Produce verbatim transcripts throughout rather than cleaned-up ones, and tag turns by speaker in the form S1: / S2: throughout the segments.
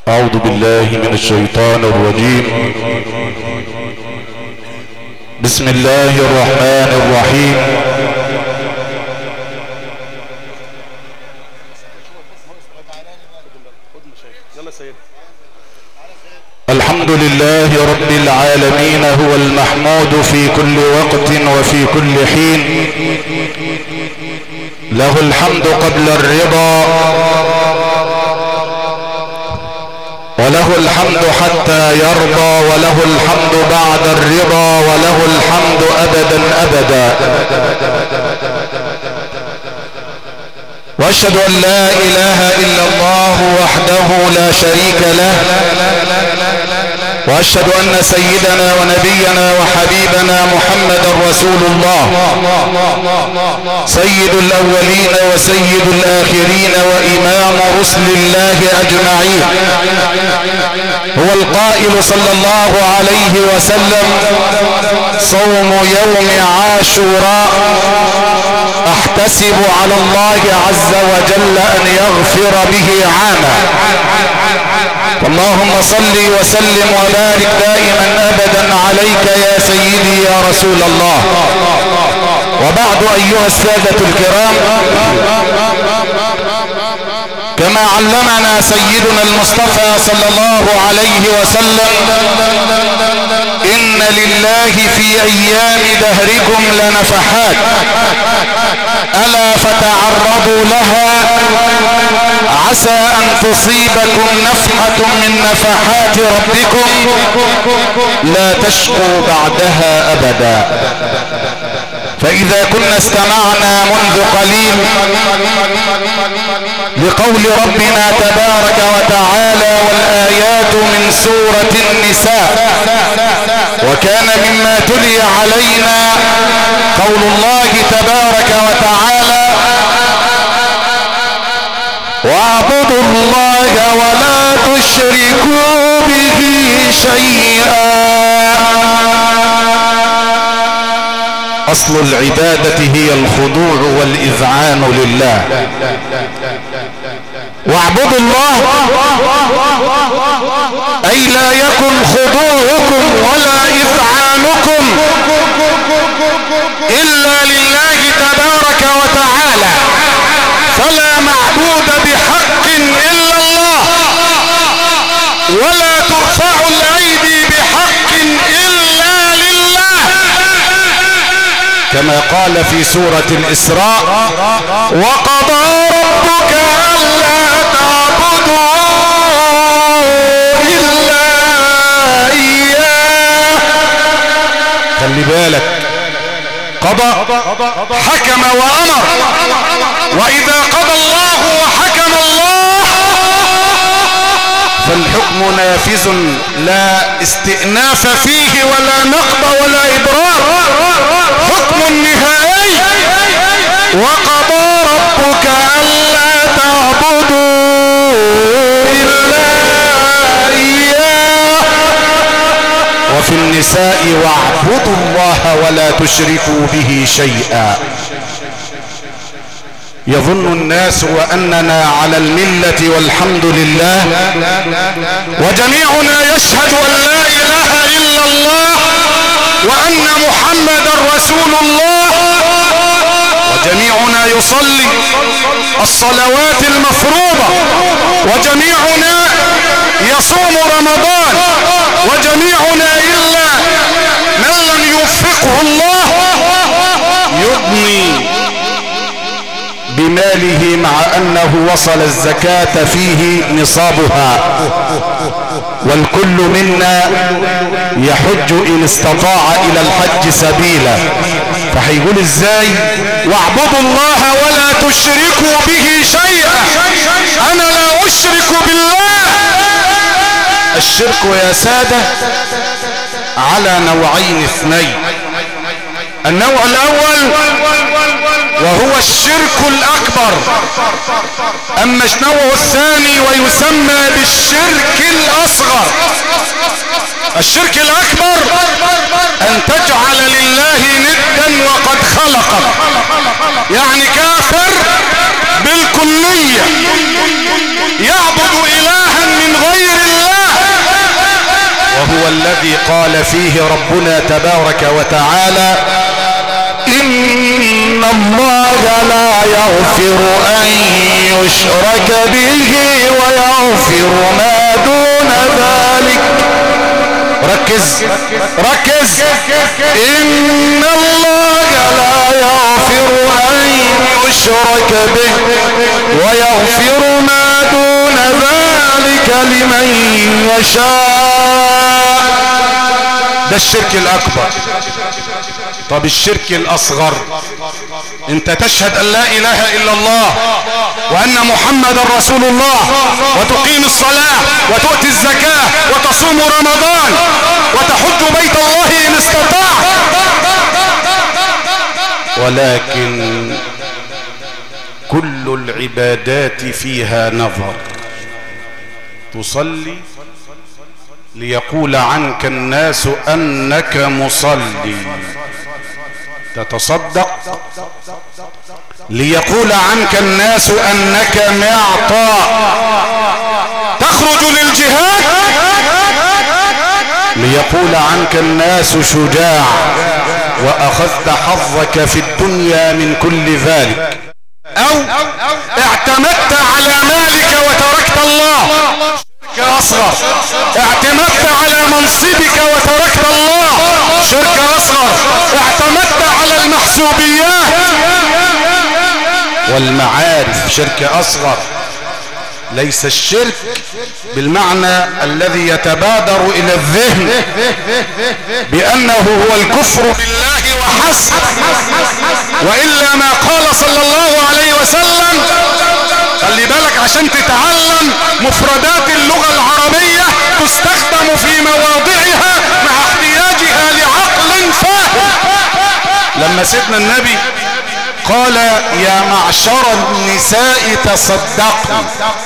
S1: أعوذ بالله من الشيطان الرجيم. بسم الله الرحمن الرحيم. الحمد لله رب العالمين، هو المحمود في كل وقت وفي كل حين، له الحمد قبل الرضا وله الحمد حتى يرضى، وله الحمد بعد الرضا، وله الحمد أبدا أبدا. واشهد ان لا اله الا الله وحده لا شريك له، واشهد ان سيدنا ونبينا وحبيبنا محمدا رسول الله، سيد الاولين وسيد الاخرين وامام رسل الله اجمعين. هو القائل صلى الله عليه وسلم: صوم يوم عاشوراء احتسب على الله عز وجل ان يغفر به عاما. اللهم صل وسلم وبارك دائما ابدا عليك يا سيدي يا رسول الله. وبعد ايها السادة الكرام، كما علمنا سيدنا المصطفى صلى الله عليه وسلم: ان لله في ايام دهركم لنفحات، الا فتعرضوا لها عسى ان تصيبكم نفحة من نفحات ربكم لا تشقوا بعدها ابدا. فاذا كنا استمعنا منذ قليل لقول ربنا تبارك وتعالى: والايات من سورة النساء، وكان مما تلي علينا قول الله تبارك وتعالى: واعبدوا الله ولا تشركوا به شيئا. اصل العبادة هي الخضوع والاذعان لله. واعبدوا الله اي لا يكن خضوعكم ولا اذعانكم الا لله تبارك وتعالى، فلا معبود بحق الا الله، ولا ترفع الايدي بحق الا لله، كما قال في سورة الاسراء: وقضى ربك الا تعبدوا الا اياه. خلي بالك، قضى حكم وامر، واذا قضى الله وحكم الله فالحكم نافذ، لا استئناف فيه ولا نقض ولا ابرار، حكم نهائي. وقضى ربك الا تعبدوا الا اياه. وفي النساء: واعبدوا الله ولا تشركوا به شيئا. يظن الناس وأننا على الملة والحمد لله، وجميعنا يشهد أن لا إله إلا الله وأن محمدا رسول الله، وجميعنا يصلي الصلوات المفروضة، وجميعنا يصوم رمضان، وجميعنا إلا من لم يوفقه الله يضني بماله، مع أنه وصل الزكاة فيه نصابها، والكل منا يحج إن استطاع إلى الحج سبيلا. فهيقول ازاي: واعبدوا الله ولا تشركوا به شيئا؟ أنا لا أشرك بالله. الشرك يا سادة على نوعين اثنين. النوع الأول وهو الشرك الأكبر، أما النوع الثاني ويسمى بالشرك الأصغر. الشرك الأكبر أن تجعل لله ندا وقد خلقك، يعني كافر بالكلية، يعبد إلها من غير الذي قال فيه ربنا تبارك وتعالى: إن الله لا يغفر أن يشرك به ويغفر ما دون ذلك. ركز ركز. إن الله لا يغفر أن يشرك به ويغفر ما دون ذلك لمن يشاء. ده الشرك الأكبر. طب الشرك الأصغر، انت تشهد أن لا إله إلا الله وأن محمد رسول الله، وتقيم الصلاة وتؤتي الزكاة وتصوم رمضان وتحج بيت الله إن استطاع، ولكن كل العبادات فيها نظر. تصلي ليقول عنك الناس أنك مصلي، تتصدق ليقول عنك الناس أنك معطاء، تخرج للجهاد ليقول عنك الناس شجاع، وأخذت حظك في الدنيا من كل ذلك. أو اعتمدت على مالك وتركت الله، شرك أصغر. اعتمدت على منصبك وتركت الله، شرك أصغر. اعتمدت على المحسوبيات والمعارف، شرك أصغر. ليس الشرك بالمعنى الذي يتبادر إلى الذهن بأنه هو الكفر بالله وحسب، وإلا ما قال صلى الله عليه وسلم. خلي بالك عشان تتعلم مفردات اللغة العربية تستخدم في مواضعها مع احتياجها لعقل فاهم. لما سيدنا النبي قال: يا معشر النساء تصدقن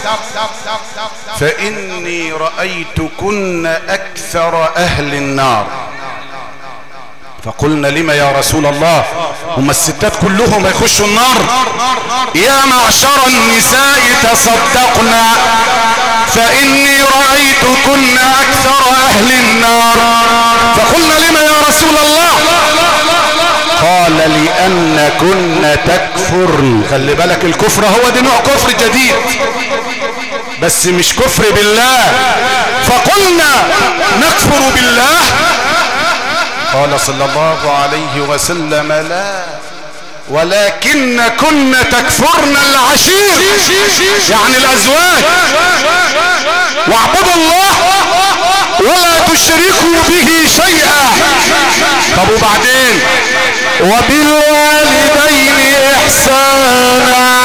S1: فإني رأيتكن أكثر أهل النار. فقلنا: لما يا رسول الله؟ هم الستات كلهم يخشوا النار؟ يا معشر النساء تصدقن فإني رأيتكن أكثر أهل النار. فقلنا: لما يا رسول الله؟ قال: لأنكن تكفرن. خلي بالك، الكفر هو ده نوع كفر جديد، بس مش كفر بالله. فقلنا: نكفر بالله؟ قال صلى الله عليه وسلم: لا، ولكن كن تكفرن العشير، يعني الأزواج. واعبدوا الله ولا تشركوا به شيئا. طب وبعدين؟ وبالوالدين إحسانا.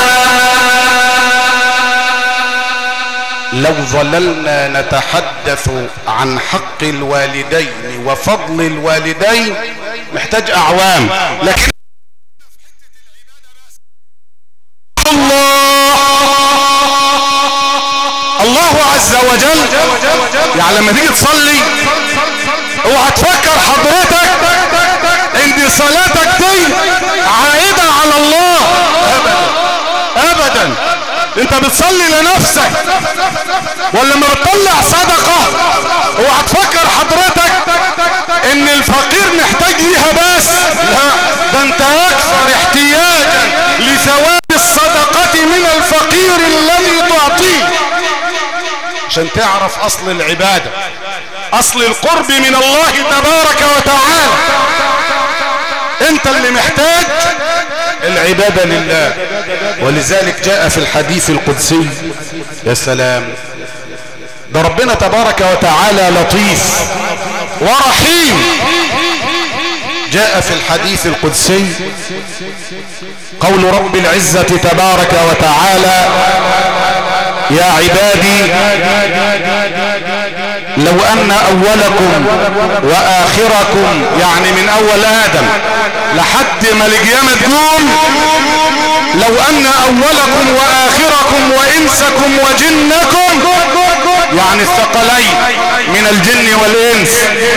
S1: لو ظللنا نتحدث عن حق الوالدين وفضل الوالدين محتاج أعوام، لكن الله الله عز وجل يعني لما تيجي تصلي اوعى تفكر حضرتك ان صلاتك دي عائدة على الله، ابدا ابدا. انت بتصلي لنفسك، ولما بتطلع صدقة اوعى تفكر حضرتك ان الفقير محتاج ليها بس، لا، ده انت اكثر احتياجا لثواب الصدقة من الفقير الذي تعطيه. عشان تعرف اصل العبادة، اصل القرب من الله تبارك وتعالى، انت اللي محتاج العبادة لله. ولذلك جاء في الحديث القدسي، يا سلام، ده ربنا تبارك وتعالى لطيف ورحيم. جاء في الحديث القدسي قول رب العزة تبارك وتعالى: يا عبادي لو أن أولكم وآخركم، يعني من أول آدم لحد ما القيامة تقوم، لو أن أولكم وآخركم وإنسكم وجنكم، يعني الثقلين من الجن والإنس،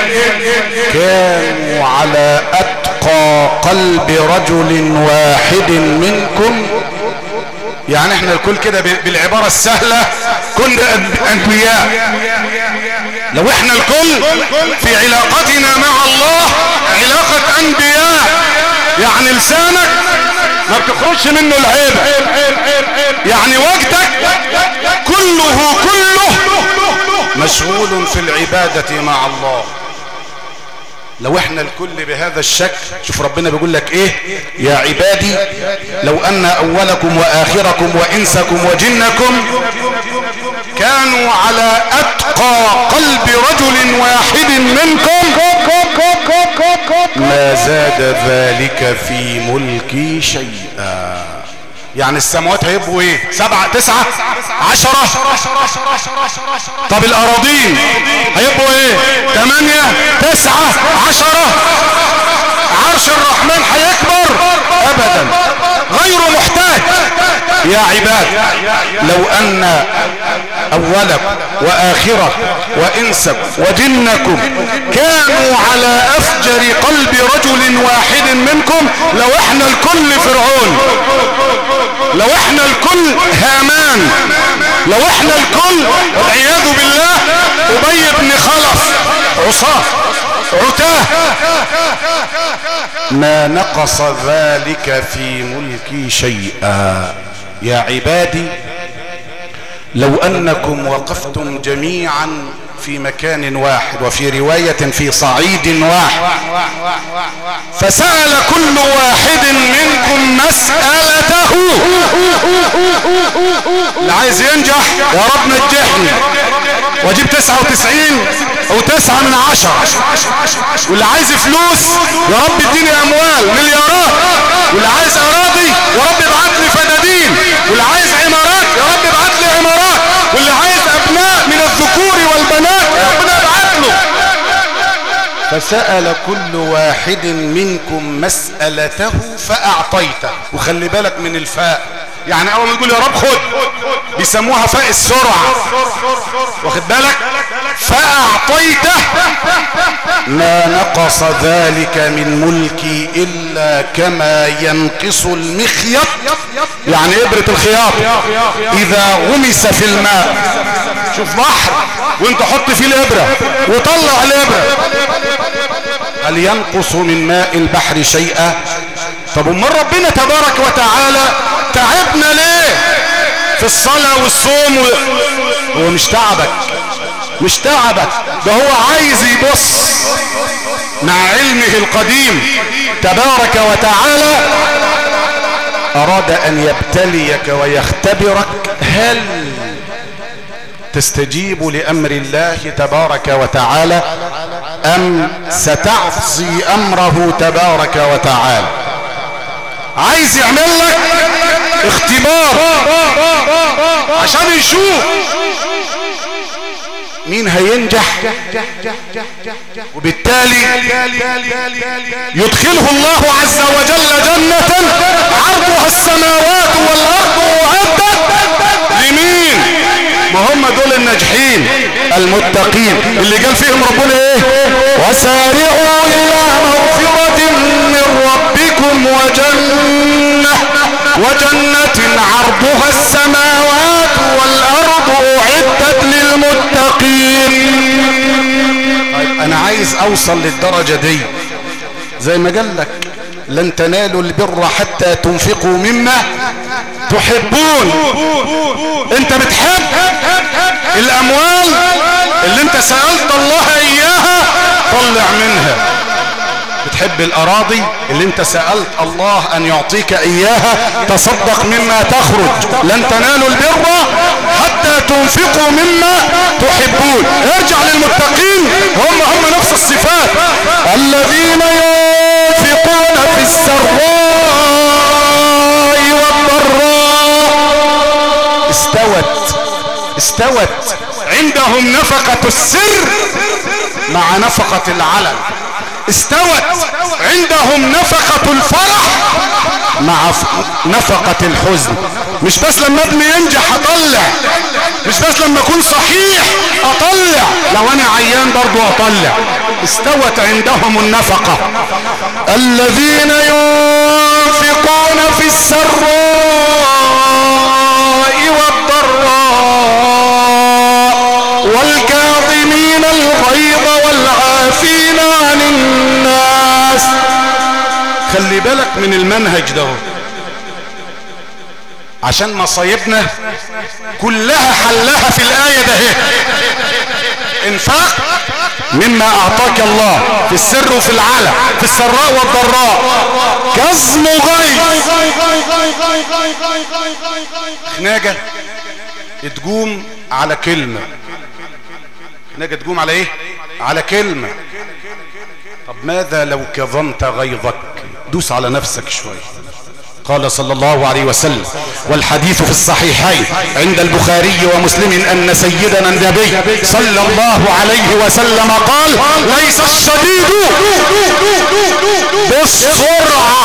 S1: كانوا على أتقى قلب رجل واحد منكم، يعني احنا الكل كده بالعبارة السهلة كنا أنبياء، لو احنا الكل في علاقتنا مع الله علاقة انبياء، يعني لسانك ما بتخرجش منه العيب، يعني وقتك كله كله مشغول في العبادة مع الله. لو احنا الكل بهذا الشكل، شوف ربنا بيقول لك ايه: يا عبادي لو ان اولكم واخركم وانسكم وجنكم كانوا على اتقى قلب رجل واحد منكم ما زاد ذلك في ملكي شيئا. يعني السماوات هيبقوا ايه؟ سبعة تسعة عشرة. طب الاراضين هيبقوا ايه؟ ثمانية تسعة عشرة. عرش الرحمن هيكبر ابدا غير محتاج. يا عباد لو ان اولكم واخركم وانسكم وجنكم كانوا على افجر قلب رجل واحد منكم، لو احنا الكل فرعون، لو احنا الكل هامان، لو احنا الكل والعياذ بالله ابي بن خلف، عصاه عتاه، ما نقص ذلك في ملكي شيئا. يا عبادي لو انكم وقفتم جميعا في مكان واحد، وفي رواية في صعيد واحد، فسأل كل واحد منكم مسألته، اللي عايز ينجح يا رب نجحني واجيب تسعة وتسعين او تسعة من عشرة، واللي عايز فلوس يا رب اديني اموال مليارات، واللي عايز اراضي يا رب ابعت لي فدادين، واللي عايز عمارات يا رب ابعت لي عمارات، واللي عايز ابناء من الذكور والبنات يا ربنا ابعت له. فسأل كل واحد منكم مسألته فأعطيته. وخلي بالك من الفاء، يعني اول ما تقول يا رب خد بيسموها فاء السرعة، واخد بالك؟ فأعطيته ما نقص ذلك من ملكي إلا كما ينقص المخيط، يعني إبرة الخياط إذا غمس في الماء. شوف بحر وانت حط فيه الإبرة وطلع الإبرة، هل ينقص من ماء البحر شيئا؟ طب امال ربنا تبارك وتعالى تعبنا ليه في الصلاة والصوم و... هو مش تعبك، مش تعبك، ده هو عايز يبص مع علمه القديم تبارك وتعالى، أراد أن يبتليك ويختبرك هل تستجيب لأمر الله تبارك وتعالى أم ستعصي أمره تبارك وتعالى. عايز يعمل لك اختبار عشان يشوف مين هينجح، وبالتالي يدخله الله عز وجل جنة عرضها السماوات والأرض أعدت لمين؟ ما هم دول الناجحين المتقين اللي قال فيهم ربنا ايه؟ وسارعوا الى مغفرة من ربكم وجنة وجنة عرضها السماوات والارض اعدت للمتقين. طيب انا عايز اوصل للدرجة دي زي ما قال لك لن تنالوا البر حتى تنفقوا مما تحبون. انت بتحب الاموال اللي انت سألت الله اياها طلع منها، بتحب الاراضي اللي انت سألت الله ان يعطيك اياها تصدق مما تخرج. لن تنالوا البر حتى تنفقوا مما تحبون. ارجع للمتقين هم هم نفس الصفات، الذين ينفقون في السراء والضراء استوت استوت عندهم نفقة السر مع نفقة العلن، استوت عندهم نفقة الفرح مع نفقة الحزن. مش بس لما ابني ينجح اطلع، مش بس لما اكون صحيح اطلع، لو انا عيان برضو اطلع. استوت عندهم النفقة. الذين ينفقون في السراء والضراء والكاظمين بالك من المنهج ده، عشان مصايبنا كلها حلها في الآية ده. انفاق مما اعطاك الله في السر وفي العلن، في السراء والضراء، كظم غيظ. خناجة تقوم على كلمة، خناجة تقوم على ايه؟ على كلمة. طب ماذا لو كظمت غيظك؟ دوس على نفسك شوية. قال صلى الله عليه وسلم، والحديث في الصحيحين عند البخاري ومسلم، أن سيدنا النبي صلى الله عليه وسلم قال: ليس الشديد بالسرعة،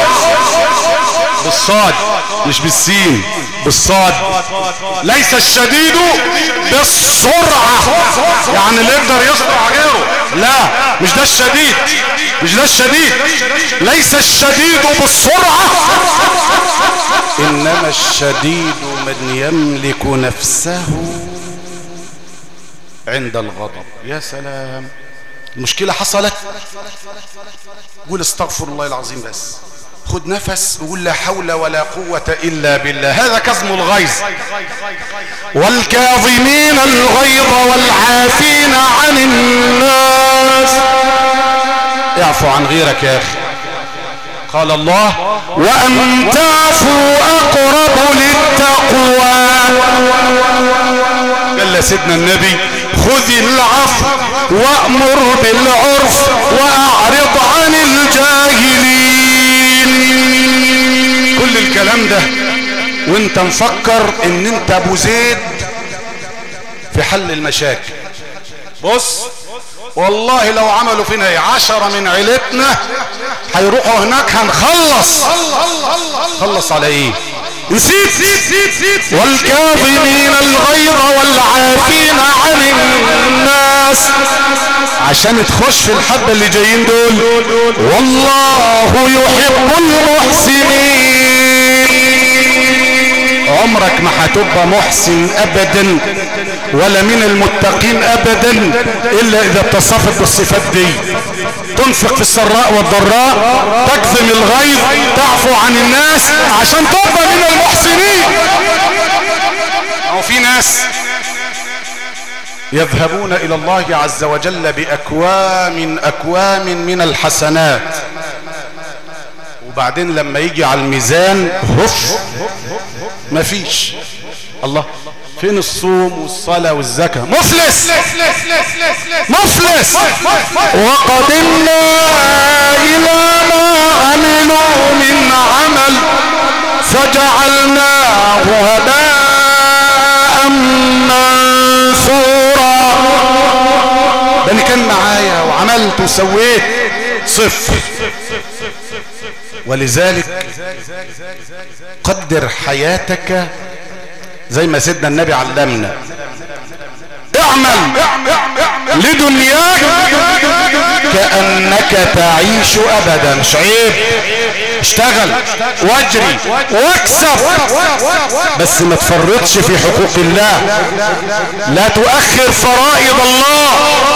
S1: بالصاد مش بالسين، بالصاد. ليس الشديد بالسرعة، يعني اللي يقدر يسرع غيره، لا مش ده الشديد، مش ده الشديد. ليس الشديد بالسرعة، إنما الشديد من يملك نفسه عند الغضب. يا سلام، المشكلة حصلت، قول استغفر الله العظيم، بس خد نفس وقول لا حول ولا قوة إلا بالله. هذا كظم الغيظ. والكاظمين الغيظ والعافين عن الناس. اعفو عن غيرك يا أخي. قال الله: وأن تعفوا أقرب للتقوى. قال سيدنا النبي: خذ العفو وأمر بالعرف وأعرض عن الجاهلين. كل الكلام ده وانت مفكر ان انت ابو زيد في حل المشاكل. بص والله لو عملوا فينا عشرة من عيلتنا هيروحوا هناك هنخلص. خلص على ايه؟ نسيت. والكاظمين الغيظ والعافين عن الناس، عشان تخش في الحبة اللي جايين دول. والله يحب المحسنين. عمرك ما هتبقى محسن ابدا ولا من المتقين ابدا الا اذا اتصفت بالصفات دي. تنفق في السراء والضراء، تكظم الغيظ، تعفو عن الناس، عشان تبقى من المحسنين. او في ناس يذهبون الى الله عز وجل باكوام اكوام من الحسنات، وبعدين لما يجي على الميزان هف مفيش. الله، فين الصوم والصلاة والزكاة؟ مفلس مفلس. وقدمنا إلى ما عملوا من عمل فجعلناه هباء منثورا. ده اللي كان معايا وعملت وسويت صفر. ولذلك قدر حياتك زي ما سيدنا النبي علمنا. اعمل لدنياك كأنك تعيش ابدا. مش عيب، اشتغل واجري واكسب، بس ما تفرطش في حقوق الله، لا تؤخر فرائض الله.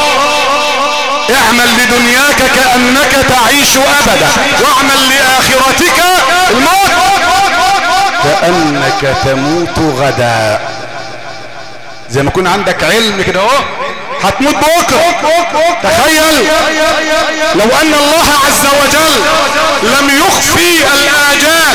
S1: اعمل لدنياك كأنك تعيش ابدا، واعمل لآخرتك الموت كأنك تموت غدا. زي ما يكون عندك علم كده اهو هتموت بكره. تخيل لو ان الله عز وجل لم يخفي الاجال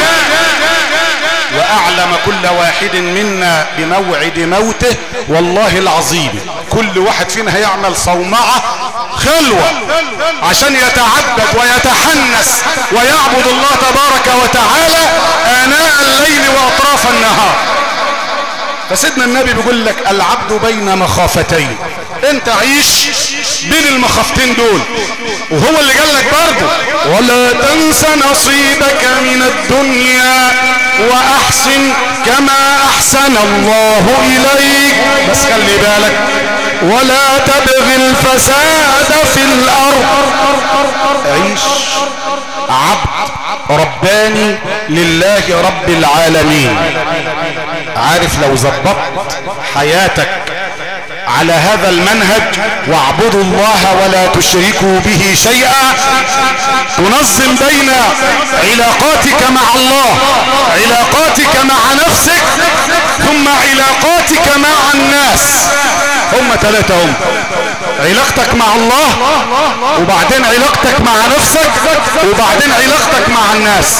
S1: واعلم كل واحد منا بموعد موته، والله العظيم كل واحد فينا هيعمل صومعة خلوة عشان يتعبد ويتحنس ويعبد الله تبارك وتعالى آناء الليل وأطراف النهار. فسيدنا النبي بيقول لك العبد بين مخافتين. انت عيش بين المخافتين دول، وهو اللي قال لك برضه ولا تنس نصيبك من الدنيا واحسن كما احسن الله اليك. بس خلي بالك ولا تبغي الفساد في الارض. عيش عبد رباني لله رب العالمين. عارف لو ظبطت حياتك على هذا المنهج واعبدوا الله ولا تشركوا به شيئا، تنظم بين علاقاتك مع الله، علاقاتك مع نفسك، ثم علاقاتك مع الناس. هم ثلاثة هم: علاقتك مع الله، وبعدين علاقتك مع نفسك، وبعدين علاقتك مع الناس.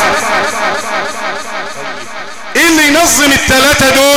S1: ايه اللي ينظم الثلاثة دول؟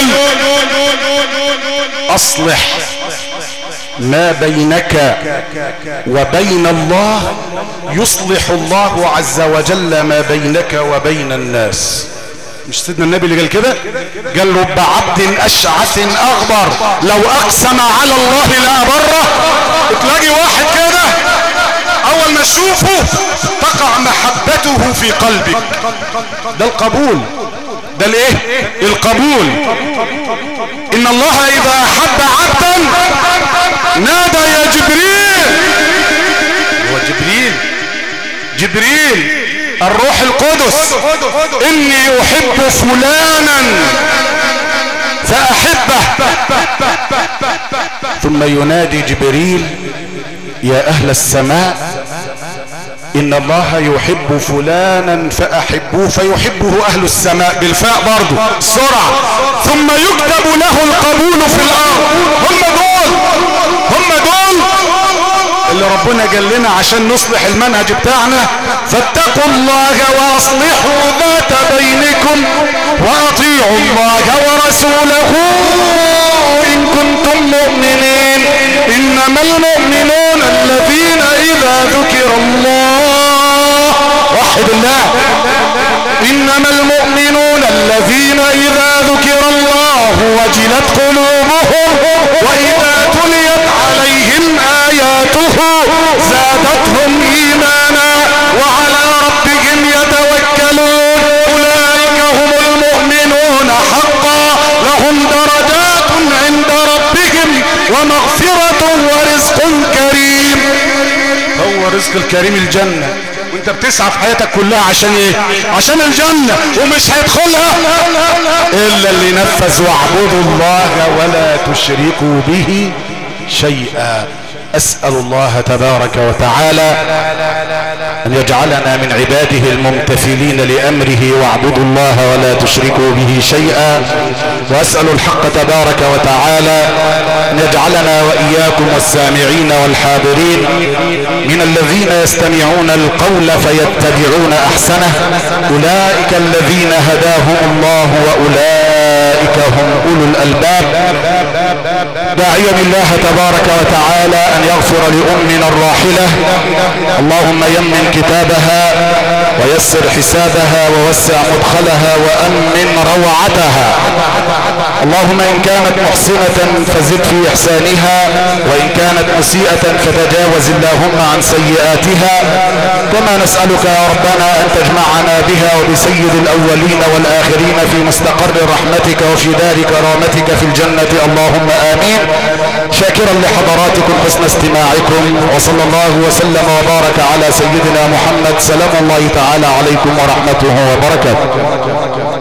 S1: اصلح ما بينك وبين الله يصلح الله عز وجل ما بينك وبين الناس. مش سيدنا النبي اللي قال كده؟ قال رب عبد اشعث اغبر لو اقسم على الله لابره. تلاقي واحد كده اول ما تشوفه تقع محبته في قلبك. ده القبول، ده الايه؟ القبول. ان الله اذا احب عبدا نادى يا جبريل. هو جبريل جبريل الروح القدس: اني احب فلانا فاحبه. ثم ينادي جبريل: يا اهل السماء ان الله يحب فلانا فاحبوه، فيحبه اهل السماء بالفاء برضو سرعة. ثم يكتب له القبول في الارض. هم دول هم دول اللي ربنا قال لنا عشان نصلح المنهج بتاعنا: فاتقوا الله واصلحوا ذات بينكم واطيعوا الله ورسوله ان كنتم مؤمنين. انما المؤمنون الذين اذا ذكر الله، وحد الله، انما المؤمنون الذين اذا ذكر الله وجلت قلوبهم واذا تليت عليهم اياته زادتهم ايمانا وعلى ربهم يتوكلون. اولئك هم المؤمنون حقا، لهم درجات عند ربهم ومغفرة ورزق كريم. هو رزق الكريم الجنة، وانت بتسعى في حياتك كلها عشان ايه؟ عشان الجنة، ومش هيدخلها الا اللي نفذ واعبدوا الله ولا تشركوا به شيئا. أسأل الله تبارك وتعالى أن يجعلنا من عباده الممتثلين لأمره واعبدوا الله ولا تشركوا به شيئا. وأسأل الحق تبارك وتعالى أن يجعلنا وإياكم والسامعين والحاضرين من الذين يستمعون القول فيتبعون أحسنه. أولئك الذين هداهم الله وأولئك هم أولو الألباب. داعيا الله تبارك وتعالى أن يغفر لأمنا الراحلة. اللهم يمن كتابها ويسر حسابها ووسع مدخلها وأمن روعتها. اللهم إن كانت محسنة فزد في إحسانها، وإن كانت مسيئة فتجاوز اللهم عن سيئاتها. كما نسألك يا ربنا أن تجمعنا بها وبسيد الأولين والآخرين في مستقر رحمتك وفي دار كرامتك في الجنة، اللهم آمين. شاكرا لحضراتكم حسن استماعكم، وصلى الله وسلم وبارك على سيدنا محمد. سلام الله تعالى عليكم ورحمته وبركاته.